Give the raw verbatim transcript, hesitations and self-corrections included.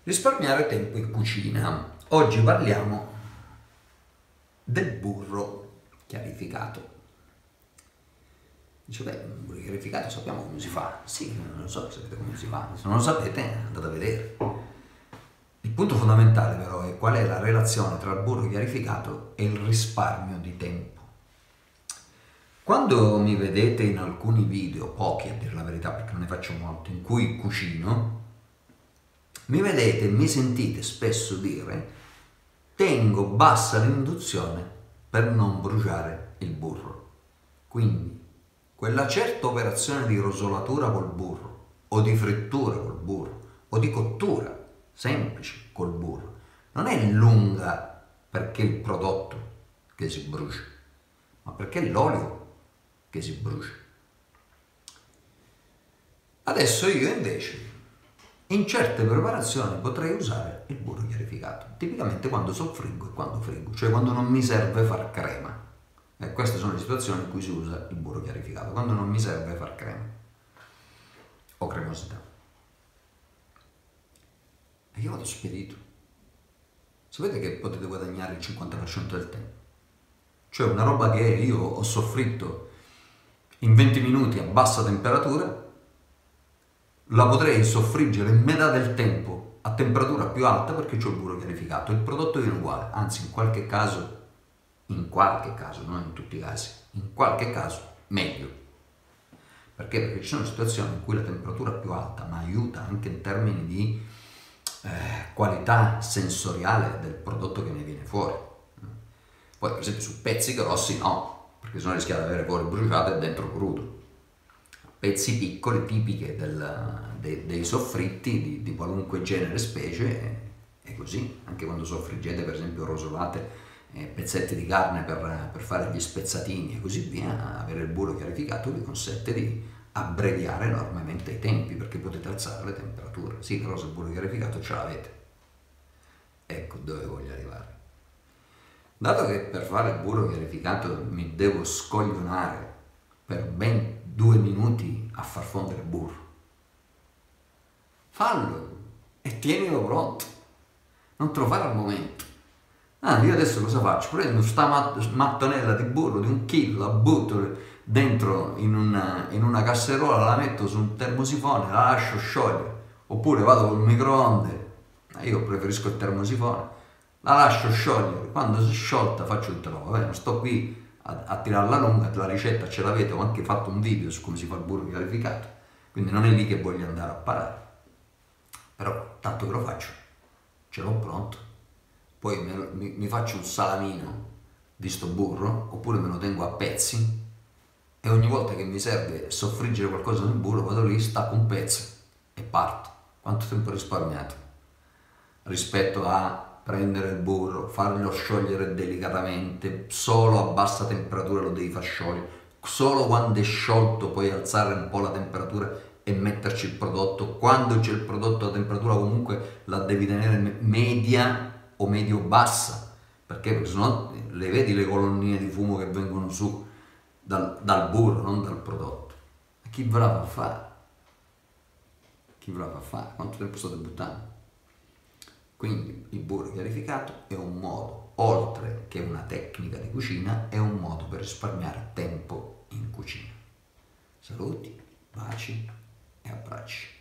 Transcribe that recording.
Risparmiare tempo in cucina. Oggi parliamo del burro chiarificato. Dice, beh, il burro chiarificato sappiamo come si fa. Sì, non so se sapete come si fa. Se non lo sapete, andate a vedere. Il punto fondamentale però è qual è la relazione tra il burro chiarificato e il risparmio di tempo. Quando mi vedete in alcuni video, pochi a dire la verità perché non ne faccio molti, in cui cucino, mi vedete e mi sentite spesso dire tengo bassa l'induzione per non bruciare il burro. Quindi quella certa operazione di rosolatura col burro o di frittura col burro o di cottura semplice col burro non è lunga perché il prodotto che si brucia, ma perché è l'olio che si brucia. Adesso io invece in certe preparazioni potrei usare il burro chiarificato, tipicamente quando soffriggo e quando friggo, cioè quando non mi serve far crema. E queste sono le situazioni in cui si usa il burro chiarificato, quando non mi serve far crema o cremosità. E io vado spedito. Sapete che potete guadagnare il cinquanta per cento del tempo? Cioè una roba che io ho soffritto in venti minuti a bassa temperatura, la potrei soffriggere in metà del tempo a temperatura più alta perché c'ho il burro chiarificato. Il prodotto viene uguale, anzi in qualche caso, in qualche caso, non in tutti i casi, in qualche caso meglio. Perché? Perché ci sono situazioni in cui la temperatura è più alta, ma aiuta anche in termini di eh, qualità sensoriale del prodotto che ne viene fuori. Poi per esempio su pezzi grossi no, perché sennò rischiate di avere fuori bruciato e dentro crudo. Pezzi piccoli, tipiche del, de, dei soffritti di, di qualunque genere e specie, è così. Anche quando soffriggete per esempio rosolate eh, pezzetti di carne per, per fare gli spezzatini e così via, avere il burro chiarificato vi consente di abbreviare enormemente i tempi perché potete alzare le temperature. Sì, però se il burro chiarificato ce l'avete. Ecco dove voglio arrivare. Dato che per fare il burro chiarificato mi devo scoglionare per ben due minuti a far fondere il burro, fallo e tienilo pronto, non te lo fare al momento. Ah, io adesso cosa faccio? Prendo sta mat- mattonella di burro di un chilo, la butto dentro in una, in una casseruola, la metto su un termosifone, la lascio sciogliere, oppure vado col microonde, io preferisco il termosifone, la lascio sciogliere, quando si è sciolta faccio tutta roba. Vabbè, non sto qui a, a tirarla lunga, la ricetta ce l'avete, ho anche fatto un video su come si fa il burro chiarificato, quindi non è lì che voglio andare a parare, però tanto che lo faccio, ce l'ho pronto, poi me, mi, mi faccio un salamino di sto burro, oppure me lo tengo a pezzi e ogni volta che mi serve soffriggere qualcosa nel burro vado lì, stacco un pezzo e parto. Quanto tempo ho risparmiato rispetto a prendere il burro, farlo sciogliere delicatamente, solo a bassa temperatura lo devi far sciogliere, solo quando è sciolto puoi alzare un po' la temperatura e metterci il prodotto, quando c'è il prodotto la temperatura comunque la devi tenere media o medio-bassa, perché? Perché sennò le vedi le colonnine di fumo che vengono su dal, dal burro, non dal prodotto. E chi ve la fa fare? Chi ve la fa fare? Quanto tempo state buttando? Quindi il burro chiarificato è un modo, oltre che una tecnica di cucina, è un modo per risparmiare tempo in cucina. Saluti, baci e abbracci.